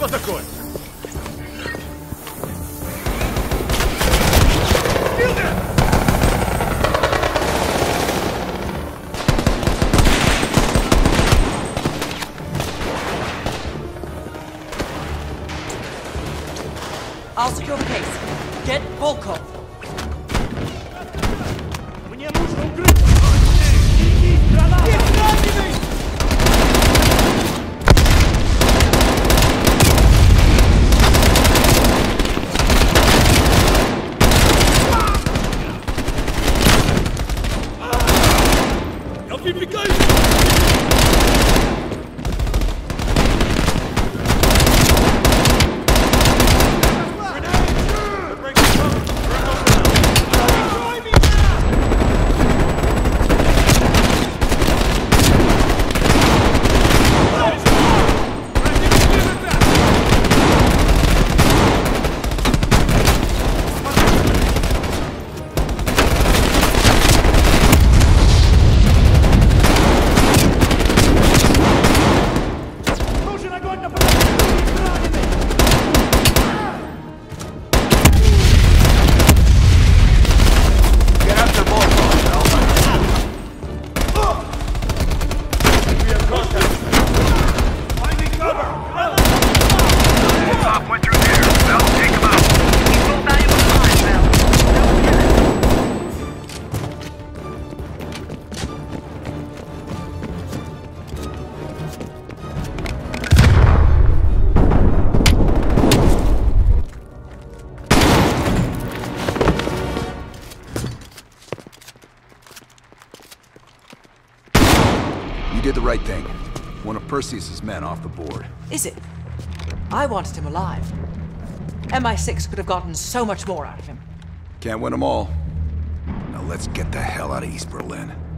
Что такое? I'll secure the case. Get Volkov. Мне нужно укрыться! Граната! Есть раненый! Я прибегаю! You did the right thing. One of Perseus's men off the board. Is it? I wanted him alive. MI6 could have gotten so much more out of him. Can't win them all. Now let's get the hell out of East Berlin.